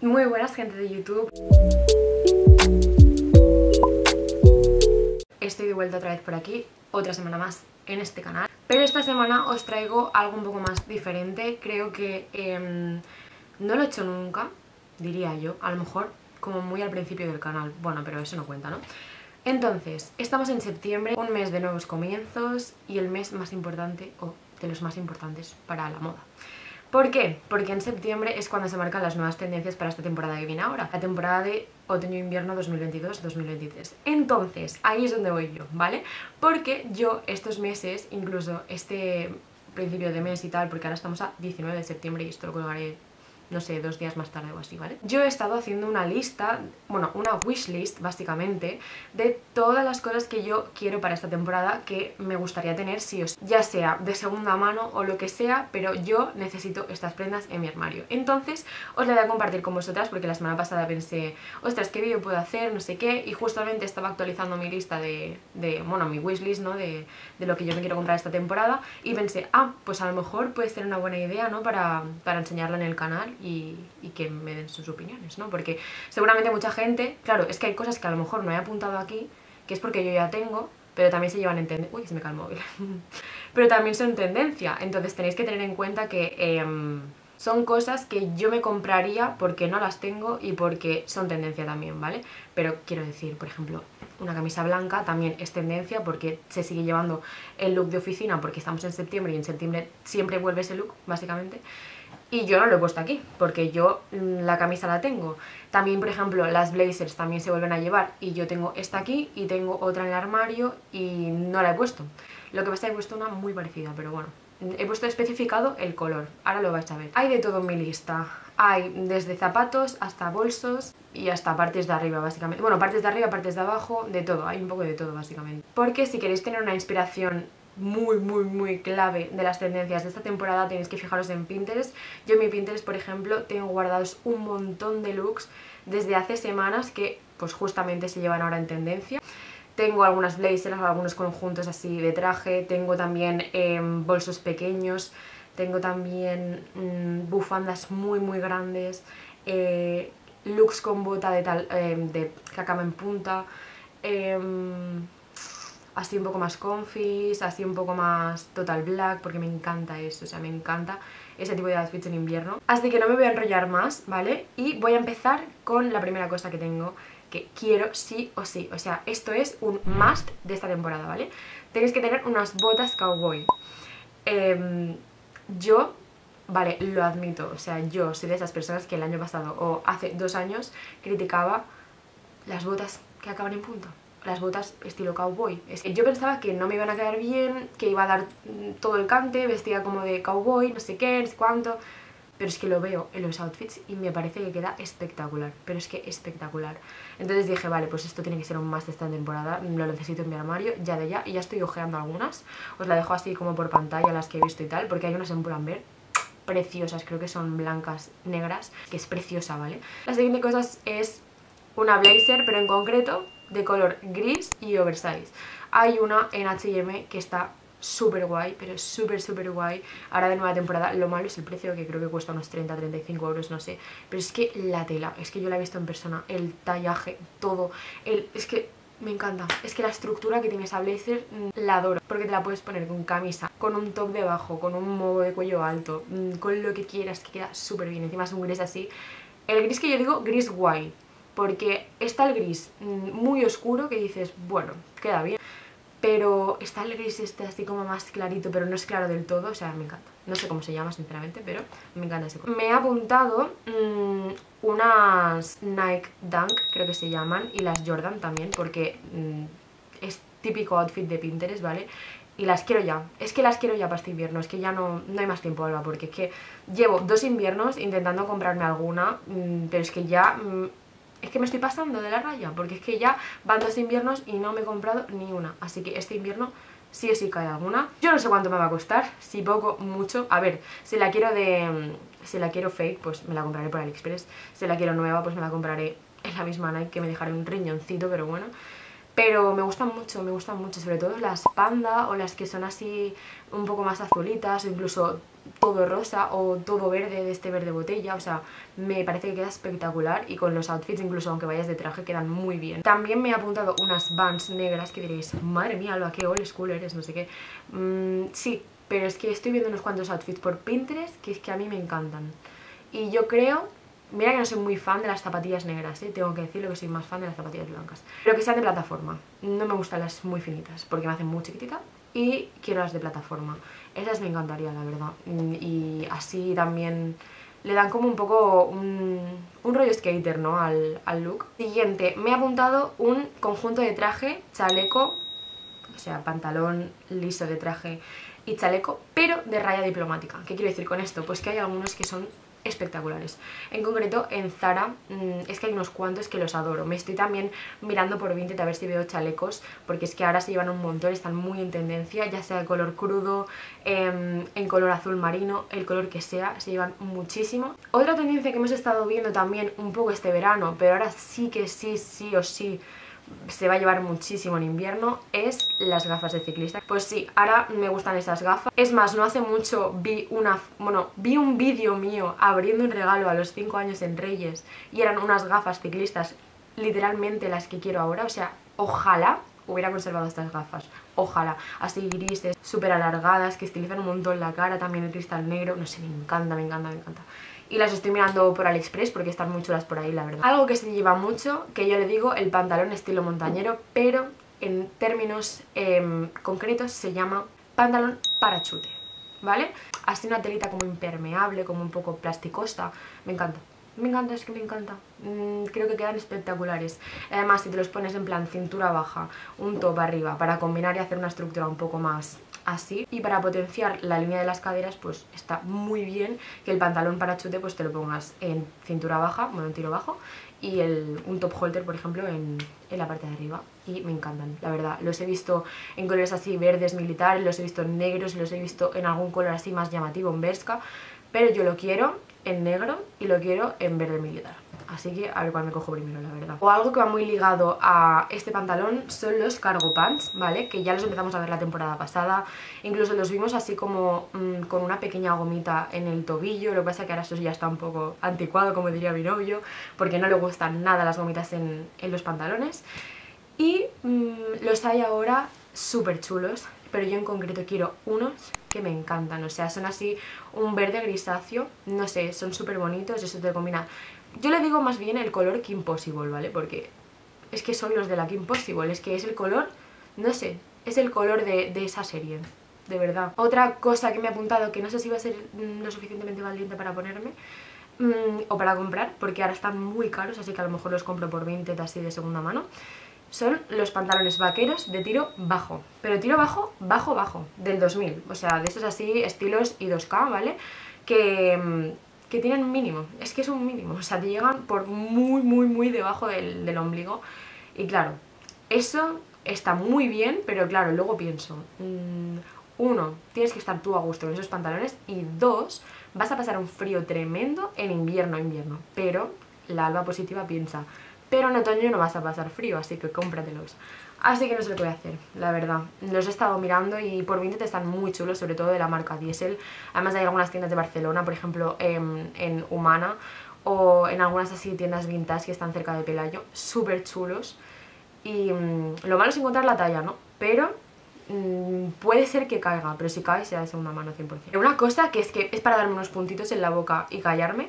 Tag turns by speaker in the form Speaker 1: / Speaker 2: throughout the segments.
Speaker 1: Muy buenas, gente de YouTube. Estoy de vuelta otra vez por aquí, otra semana más en este canal. Pero esta semana os traigo algo un poco más diferente. Creo que no lo he hecho nunca, diría yo. A lo mejor como muy al principio del canal. Bueno, pero eso no cuenta, ¿no? Entonces, estamos en septiembre, un mes de nuevos comienzos y el mes más importante, o de los más importantes para la moda. ¿Por qué? Porque en septiembre es cuando se marcan las nuevas tendencias para esta temporada que viene ahora, la temporada de otoño-invierno 2022-2023. Entonces, ahí es donde voy yo, ¿vale? Porque yo estos meses, incluso este principio de mes y tal, porque ahora estamos a 19 de septiembre y esto lo colgaré, no sé, 2 días más tarde o así, ¿vale? Yo he estado haciendo una lista, bueno, una wishlist básicamente, de todas las cosas que yo quiero para esta temporada que me gustaría tener sí o sí, ya sea de segunda mano o lo que sea, pero yo necesito estas prendas en mi armario. Entonces os la voy a compartir con vosotras porque la semana pasada pensé, ostras, ¿qué vídeo puedo hacer? No sé qué, y justamente estaba actualizando mi lista bueno, mi wishlist, ¿no? De lo que yo me quiero comprar esta temporada y pensé, pues a lo mejor puede ser una buena idea, ¿no? Para enseñarla en el canal y que me den sus opiniones, ¿no? Porque seguramente mucha gente, claro, es que hay cosas que a lo mejor no he apuntado aquí, que es porque yo ya tengo, pero también se llevan en tendencia. Uy, se me cae el móvil. Pero también son tendencia, entonces tenéis que tener en cuenta que son cosas que yo me compraría porque no las tengo y porque son tendencia también, ¿vale? Pero quiero decir, por ejemplo, una camisa blanca también es tendencia porque se sigue llevando el look de oficina porque estamos en septiembre y en septiembre siempre vuelve ese look, básicamente. Y yo no lo he puesto aquí, porque yo la camisa la tengo. También, por ejemplo, las blazers también se vuelven a llevar y yo tengo esta aquí y tengo otra en el armario y no la he puesto. Lo que pasa es que he puesto una muy parecida, pero bueno. He puesto especificado el color, ahora lo vais a ver. Hay de todo en mi lista. Hay desde zapatos hasta bolsos y hasta partes de arriba, básicamente. Bueno, partes de arriba, partes de abajo, de todo. Hay un poco de todo, básicamente. Porque si queréis tener una inspiración muy clave de las tendencias de esta temporada, tenéis que fijaros en Pinterest. Yo en mi Pinterest, por ejemplo, tengo guardados un montón de looks desde hace semanas que pues justamente se llevan ahora en tendencia. Tengo algunas blazers, algunos conjuntos así de traje, tengo también bolsos pequeños, tengo también bufandas muy grandes, looks con bota de que acaba en punta, así un poco más confis, así un poco más total black, porque me encanta eso, o sea, me encanta ese tipo de outfits en invierno. Así que no me voy a enrollar más, ¿vale? Y voy a empezar con la primera cosa que tengo, que quiero sí o sí, o sea, esto es un must de esta temporada, ¿vale? Tenéis que tener unas botas cowboy. Yo, vale, lo admito, o sea, yo soy de esas personas que el año pasado o hace 2 años criticaba las botas que acaban en punta, las botas estilo cowboy. Es que yo pensaba que no me iban a quedar bien, que iba a dar todo el cante, vestida como de cowboy, no sé qué, no sé cuánto. Pero es que lo veo en los outfits y me parece que queda espectacular, pero es que espectacular. Entonces dije, vale, pues esto tiene que ser un must de esta temporada, lo necesito en mi armario, ya de ya, y ya estoy ojeando algunas. Os la dejo así como por pantalla, las que he visto y tal, porque hay unas en Pull&Bear preciosas, creo que son blancas, negras, que es preciosa, ¿vale? La siguiente cosa es una blazer, pero en concreto de color gris y oversize. Hay una en H&M que está súper guay, pero súper guay. Ahora de nueva temporada, lo malo es el precio, que creo que cuesta unos 30-35 euros, no sé. Pero es que la tela, es que yo la he visto en persona, el tallaje, todo, es que me encanta. Es que la estructura que tiene esa blazer la adoro, porque te la puedes poner con camisa, con un top debajo, con un modo de cuello alto, con lo que quieras, que queda súper bien. Encima es un gris así, el gris que yo digo, gris guay, porque está el gris muy oscuro que dices, bueno, queda bien. Pero está el gris este así como más clarito, pero no es claro del todo, o sea, me encanta. No sé cómo se llama, sinceramente, pero me encanta ese color. Me he apuntado unas Nike Dunk, creo que se llaman, y las Jordan también, porque es típico outfit de Pinterest, ¿vale? Y las quiero ya, es que las quiero ya para este invierno, es que ya no hay más tiempo, Alba, porque es que llevo 2 inviernos intentando comprarme alguna, pero es que ya... es que me estoy pasando de la raya, porque es que ya van 2 inviernos y no me he comprado ni una. Así que este invierno sí o sí cae alguna. Yo no sé cuánto me va a costar, si poco, mucho. A ver, si la quiero fake, pues me la compraré por AliExpress. Si la quiero nueva, pues me la compraré en la misma Nike, que me dejaré un riñoncito, pero bueno. pero me gustan mucho, sobre todo las panda o las que son así un poco más azulitas o incluso todo rosa o todo verde de este verde botella, o sea, me parece que queda espectacular y con los outfits, incluso aunque vayas de traje, quedan muy bien. También me he apuntado unas Vans negras que diréis, madre mía, Alba, qué old school eres, no sé qué. Sí, pero es que estoy viendo unos cuantos outfits por Pinterest que es que a mí me encantan. Y yo creo, mira que no soy muy fan de las zapatillas negras, tengo que decirlo que soy más fan de las zapatillas blancas, pero que sean de plataforma. No me gustan las muy finitas porque me hacen muy chiquitita y quiero las de plataforma. Esas me encantaría, la verdad. Y así también le dan como un poco un rollo skater, ¿no? Al look. Siguiente, me he apuntado un conjunto de traje, chaleco, o sea, pantalón liso de traje y chaleco, pero de raya diplomática. ¿Qué quiero decir con esto? Pues que hay algunos que son espectaculares. En concreto en Zara es que hay unos cuantos que los adoro. Me estoy también mirando por Vinted a ver si veo chalecos, porque es que ahora se llevan un montón, están muy en tendencia, ya sea de color crudo, en color azul marino, el color que sea, se llevan muchísimo. Otra tendencia que hemos estado viendo también un poco este verano, pero ahora sí que sí o sí se va a llevar muchísimo en invierno, es las gafas de ciclista. Pues sí, ahora me gustan esas gafas. Es más, no hace mucho vi un vídeo mío abriendo un regalo a los 5 años en Reyes y eran unas gafas ciclistas, literalmente las que quiero ahora. O sea, ojalá hubiera conservado estas gafas, ojalá, así grises, súper alargadas, que estilizan un montón la cara, también el cristal negro, no sé, me encanta. Y las estoy mirando por AliExpress porque están muy chulas por ahí, la verdad. Algo que se lleva mucho, que yo le digo el pantalón estilo montañero, pero en términos concretos se llama pantalón parachute, ¿vale? Así una telita como impermeable, como un poco plasticosa, me encanta. Es que me encanta. Creo que quedan espectaculares. Además, si te los pones en plan cintura baja, un top arriba, para combinar y hacer una estructura un poco más así, y para potenciar la línea de las caderas, pues está muy bien que el pantalón parachute pues te lo pongas en cintura baja, bueno, en tiro bajo, y un top holter, por ejemplo, en la parte de arriba. Y me encantan, la verdad. Los he visto en colores así verdes militares, los he visto en negros, los he visto en algún color así más llamativo, en Bershka, pero yo lo quiero en negro y lo quiero en verde militar. Así que a ver cuál me cojo primero, la verdad. O algo que va muy ligado a este pantalón son los cargo pants, ¿vale? Que ya los empezamos a ver la temporada pasada. Incluso los vimos así como con una pequeña gomita en el tobillo. Lo que pasa es que ahora esto ya está un poco anticuado, como diría mi novio, porque no le gustan nada las gomitas en los pantalones. Y los hay ahora súper chulos, pero yo en concreto quiero unos que me encantan. O sea, son así un verde grisáceo, no sé, son súper bonitos, eso te combina. Yo le digo más bien el color Kim Possible, ¿vale? Porque es que son los de la Kim Possible, es que es el color, no sé, es el color de esa serie, de verdad. Otra cosa que me he apuntado, que no sé si va a ser lo suficientemente valiente para ponerme o para comprar, porque ahora están muy caros, así que a lo mejor los compro por Vinted así de segunda mano, son los pantalones vaqueros de tiro bajo, pero tiro bajo, bajo, del 2000, o sea, de estos así estilos y 2K, ¿vale? Que tienen mínimo, es que es un mínimo, o sea, te llegan por muy debajo del ombligo. Y claro, eso está muy bien, pero claro, luego pienso, uno, tienes que estar tú a gusto con esos pantalones, y dos, vas a pasar un frío tremendo en invierno, pero la Alba positiva piensa, pero en otoño no vas a pasar frío, así que cómpratelos. Así que no sé lo que voy a hacer, la verdad. Los he estado mirando y por Vinted están muy chulos, sobre todo de la marca Diesel. Además hay algunas tiendas de Barcelona, por ejemplo en Humana, o en algunas así tiendas vintage que están cerca de Pelayo, súper chulos. Y lo malo es encontrar la talla, ¿no? Pero puede ser que caiga, pero si cae sea de segunda mano 100%. Una cosa que es para darme unos puntitos en la boca y callarme,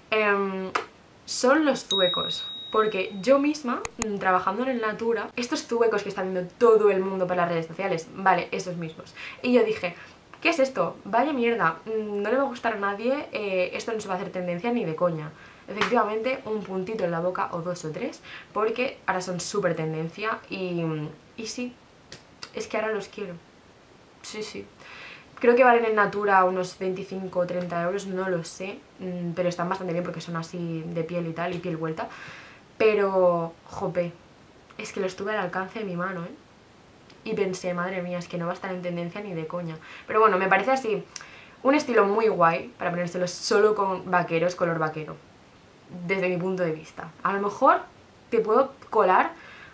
Speaker 1: son los zuecos. Porque yo misma, trabajando en el Natura, estos zuecos que está viendo todo el mundo por las redes sociales, vale, esos mismos. Y yo dije, ¿qué es esto? Vaya mierda, no le va a gustar a nadie, esto no se va a hacer tendencia ni de coña. Efectivamente, un puntito en la boca o dos o tres, porque ahora son súper tendencia y sí, es que ahora los quiero. Sí. Creo que valen en Natura unos 25 o 30 euros, no lo sé, pero están bastante bien porque son así de piel y tal, y piel vuelta. Pero, jope, es que los tuve al alcance de mi mano, ¿eh? Y pensé, madre mía, es que no va a estar en tendencia ni de coña. Pero bueno, me parece así un estilo muy guay para ponérselos solo con vaqueros, color vaquero, desde mi punto de vista. A lo mejor te puedo colar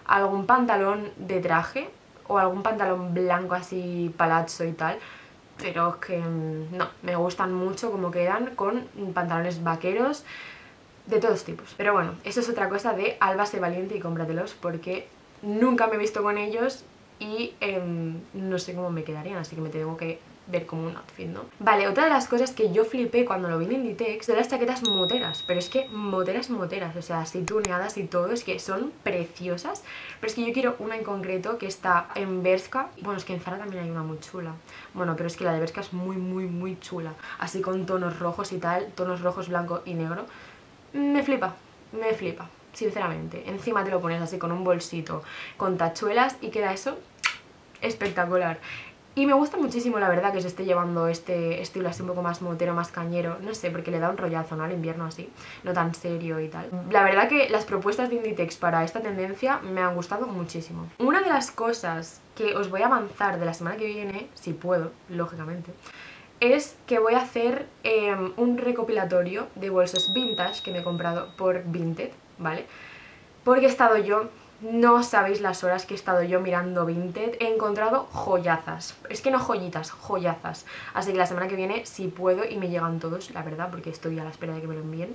Speaker 1: algún pantalón de traje o algún pantalón blanco así palazzo y tal, pero es que no, me gustan mucho como quedan con pantalones vaqueros de todos tipos. Pero bueno, eso es otra cosa de Alba, sé valiente y cómpratelos, porque nunca me he visto con ellos y no sé cómo me quedarían, así que me tengo que ver como un outfit, ¿no? Vale, otra de las cosas que yo flipé cuando lo vi en Inditex son las chaquetas moteras, pero es que moteras, o sea, así tuneadas y todo, es que son preciosas, pero es que yo quiero una en concreto que está en Bershka, bueno, es que en Zara también hay una muy chula, bueno, pero es que la de Bershka es muy chula, así con tonos rojos y tal, tonos rojos, blanco y negro, me flipa, sinceramente. Encima te lo pones así con un bolsito, con tachuelas y queda eso espectacular. Y me gusta muchísimo, la verdad, que se esté llevando este estilo así un poco más motero, más cañero. No sé, porque le da un rollazo, ¿no? Al invierno así, no tan serio y tal. La verdad que las propuestas de Inditex para esta tendencia me han gustado muchísimo. Una de las cosas que os voy a avanzar de la semana que viene, si puedo, lógicamente, es que voy a hacer un recopilatorio de bolsos vintage que me he comprado por Vinted, ¿vale? Porque he estado yo, no sabéis las horas que he estado yo mirando Vinted, he encontrado joyazas, es que no joyitas, joyazas. Así que la semana que viene, si puedo, y me llegan todos, la verdad, porque estoy a la espera de que me lo envíen,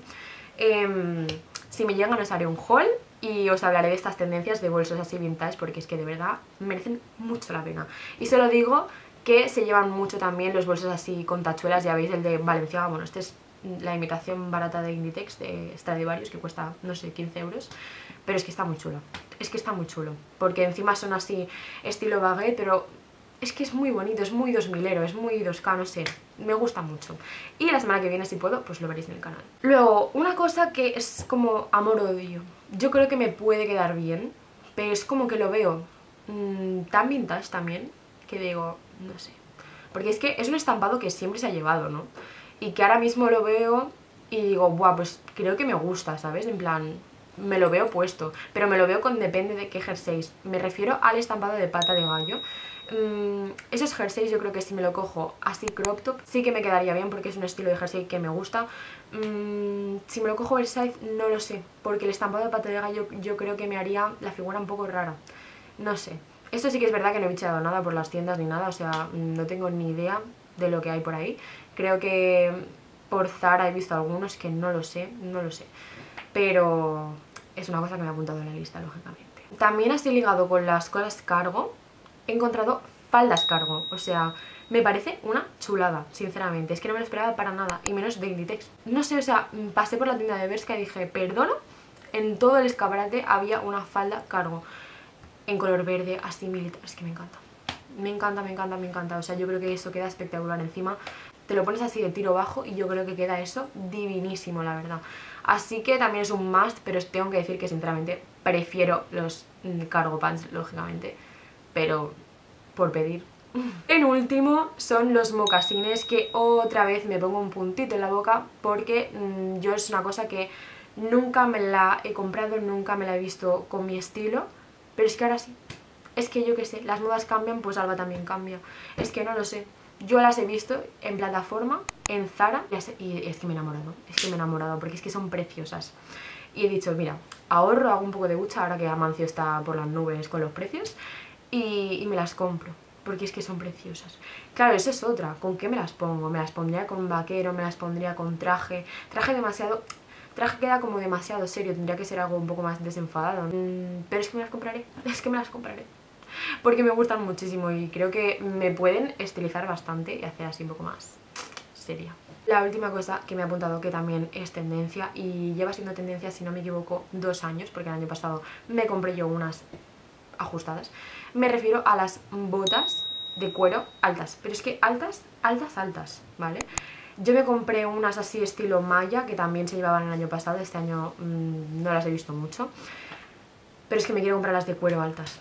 Speaker 1: si me llegan os haré un haul y os hablaré de estas tendencias de bolsos así vintage, porque es que de verdad merecen mucho la pena. Y se lo digo que se llevan mucho también los bolsos así con tachuelas, ya veis el de Balenciaga, bueno, este es la imitación barata de Inditex, de Stradivarius, que cuesta, no sé, 15 euros, pero es que está muy chulo, es que está muy chulo, porque encima son así estilo baguette, pero es que es muy bonito, es muy 2000ero, es muy 2K, no sé, me gusta mucho. Y la semana que viene, si puedo, pues lo veréis en el canal. Luego, una cosa que es como amor-odio, yo creo que me puede quedar bien, pero es como que lo veo tan vintage también, que digo, no sé, porque es que es un estampado que siempre se ha llevado, ¿no? Y que ahora mismo lo veo y digo, buah, pues creo que me gusta, ¿sabes? En plan, me lo veo puesto, pero me lo veo con depende de qué jerseys. Me refiero al estampado de pata de gallo. Esos jerseys yo creo que si me lo cojo así crop top sí que me quedaría bien, porque es un estilo de jersey que me gusta. Si me lo cojo oversize no lo sé, porque el estampado de pata de gallo yo creo que me haría la figura un poco rara. No sé. Esto sí que es verdad que no he bicheado nada por las tiendas ni nada, o sea, no tengo ni idea de lo que hay por ahí. Creo que por Zara he visto algunos que no lo sé, pero es una cosa que me ha apuntado en la lista, lógicamente. También así ligado con las cosas cargo, he encontrado faldas cargo, o sea, me parece una chulada, sinceramente, es que no me lo esperaba para nada, y menos de Inditex. No sé, o sea, pasé por la tienda de Bershka y dije, perdona, en todo el escaparate había una falda cargo, en color verde, así militar, es que me encanta. Me encanta, o sea, yo creo que eso queda espectacular. Encima te lo pones así de tiro bajo y yo creo que queda eso divinísimo, la verdad. Así que también es un must, pero os tengo que decir que sinceramente prefiero los cargo pants, lógicamente, pero por pedir. En último son los mocasines, que otra vez me pongo un puntito en la boca porque yo es una cosa que nunca me la he comprado, nunca me la he visto con mi estilo, pero es que ahora sí. Es que yo qué sé, las modas cambian, pues Alba también cambia. Es que no lo sé. Yo las he visto en plataforma, en Zara, y es que me he enamorado, porque es que son preciosas. Y he dicho, mira, ahorro, hago un poco de bucha ahora que Amancio está por las nubes con los precios, y me las compro, porque es que son preciosas. Claro, esa es otra, ¿con qué me las pongo? Me las pondría con vaquero, me las pondría con traje. Traje queda como demasiado serio, tendría que ser algo un poco más desenfadado. Pero es que me las compraré, porque me gustan muchísimo y creo que me pueden estilizar bastante y hacer así un poco más seria. La última cosa que me ha apuntado, que también es tendencia, y lleva siendo tendencia, si no me equivoco, 2 años, porque el año pasado me compré yo unas ajustadas. Me refiero a las botas de cuero altas, pero es que altas, ¿vale? Yo me compré unas así estilo malla, que también se llevaban el año pasado, este año no las he visto mucho, pero es que me quiero comprar las de cuero altas.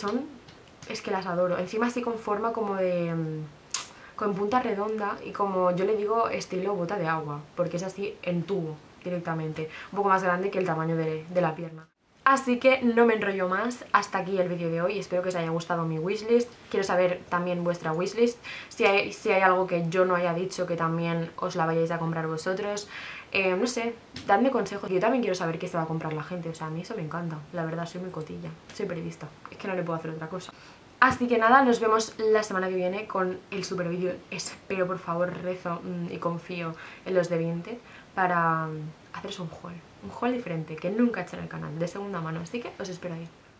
Speaker 1: Es que las adoro. Encima así con forma como de con punta redonda y como yo le digo estilo bota de agua, porque es así en tubo directamente, un poco más grande que el tamaño de la pierna. Así que no me enrollo más, hasta aquí el vídeo de hoy, espero que os haya gustado mi wishlist. Quiero saber también vuestra wishlist, si hay algo que yo no haya dicho que también os la vayáis a comprar vosotros. no sé, dadme consejos. Yo también quiero saber qué se va a comprar la gente, o sea, a mí eso me encanta. La verdad, soy muy cotilla, soy periodista, es que no le puedo hacer otra cosa. Así que nada, nos vemos la semana que viene con el super vídeo. Espero, por favor, rezo y confío en los de Vinted para haceros un haul diferente que nunca he hecho en el canal, de segunda mano. Así que os espero ahí.